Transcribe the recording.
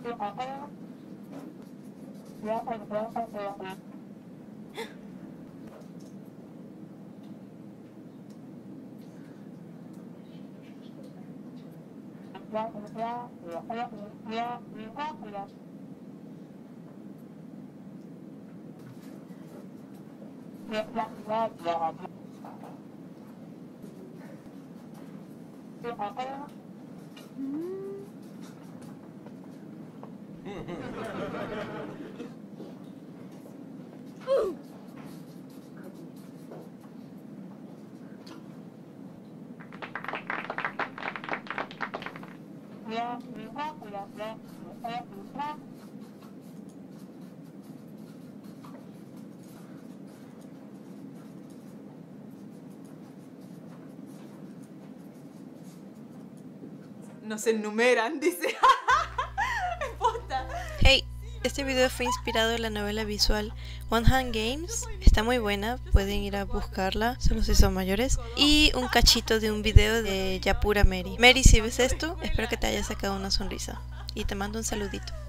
No se enumeran, dice. Posta. Hey, este video fue inspirado en la novela visual One Hand Games. Está muy buena, pueden ir a buscarla, solo si son mayores. Y un cachito de un video de Yapura Mary. Mary, si ves esto, espero que te haya sacado una sonrisa. Y te mando un saludito.